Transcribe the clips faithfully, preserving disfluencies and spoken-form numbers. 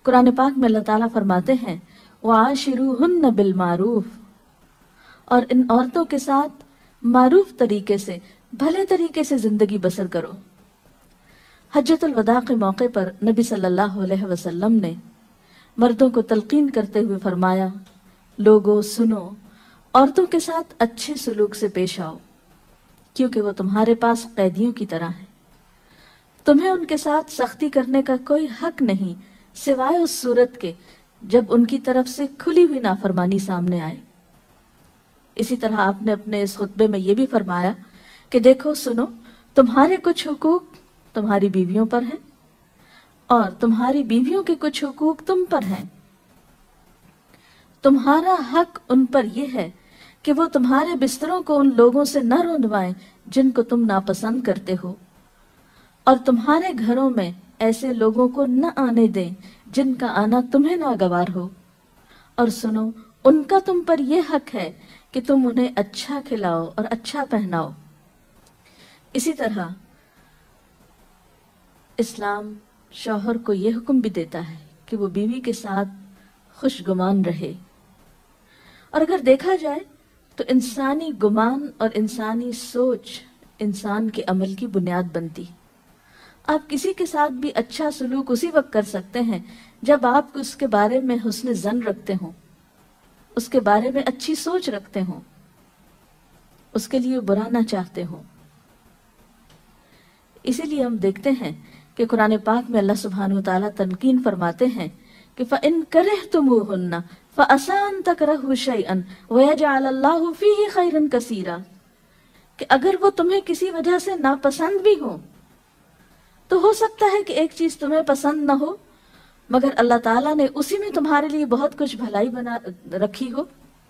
قرآن پاک میں اللہ تعالیٰ فرماتے ہیں وَعَاشِرُوهُنَّ بِالْمَعْرُوفِ، اور ان عورتوں کے ساتھ معروف طریقے سے، بھلے طریقے سے زندگی بسر کرو۔ حجۃ الوداع کے موقع پر نبی صلی اللہ علیہ وسلم نے مردوں کو تلقین کرتے ہوئے فرمایا، لوگو سنو، عورتوں کے ساتھ اچھے سلوک سے پیش آؤ، کیونکہ وہ تمہارے پاس قیدیوں کی طرح ہیں۔ تمہیں ان کے ساتھ سختی کرنے کا کوئی حق نہیں سوائے اس صورت کے جب ان کی طرف سے کھلی ہوئی نافرمانی سامنے آئے۔ اسی طرح آپ نے اپنے اس خطبے میں یہ بھی فرمایا کہ دیکھو سنو، تمہارے کچھ حقوق تمہاری بیویوں پر ہیں اور تمہاری بیویوں کے کچھ حقوق تم پر ہیں۔ تمہارا حق ان پر یہ ہے کہ وہ تمہارے بستروں کو ان لوگوں سے نہ رونوائیں جن کو تم ناپسند کرتے ہو، اور تمہارے گھروں میں ایسے لوگوں کو نہ آنے دیں جن کا آنا تمہیں ناگوار ہو، اور سنو، ان کا تم پر یہ حق ہے کہ تم انہیں اچھا کھلاؤ اور اچھا پہناؤ۔ اسی طرح اسلام شوہر کو یہ حکم بھی دیتا ہے کہ وہ بیوی کے ساتھ خوش گمان رہے۔ اور اگر دیکھا جائے تو انسانی گمان اور انسانی سوچ انسان کے عمل کی بنیاد بنتی۔ آپ کسی کے ساتھ بھی اچھا سلوک اسی وقت کر سکتے ہیں جب آپ اس کے بارے میں حسن ظن رکھتے ہوں، اس کے بارے میں اچھی سوچ رکھتے ہوں، اس کے لیے برا نہ چاہتے ہوں۔ اسی لیے ہم دیکھتے ہیں کہ قرآن پاک میں اللہ سبحانہ وتعالیٰ تنقین فرماتے ہیں کہ فَإِن كَرِهْتُمُوهُنَّ فَعَسَىٰ أَن تَكْرَهُوا شَيْئًا وَيَجْعَلَ اللَّهُ فِيهِ خَيْرًا كَثِيرًا، کہ اگر وہ تمہیں کسی وجہ سے ناپسند بھی ہو تو ہو سکتا ہے کہ ایک چیز تمہیں پسند نہ ہو مگر اللہ تعالیٰ نے اسی میں تمہارے لیے بہت کچھ بھلائی بنا رکھی ہو۔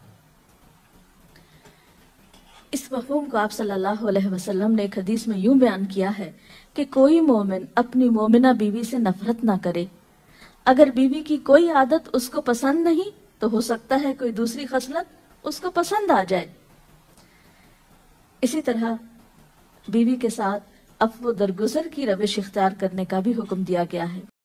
اس مفہوم کو آپ صلی اللہ علیہ وسلم نے ایک حدیث میں یوں بیان کیا ہے کہ کوئی مومن اپنی مومنہ بیوی سے نفرت نہ کرے، اگر بیوی کی کوئی عادت اس کو پسند نہیں تو ہو سکتا ہے کوئی دوسری خصلت اس کو پسند آ جائے۔ اسی طرح بیوی کے ساتھ عفو درگزر کی روش اختیار کرنے کا بھی حکم دیا گیا ہے۔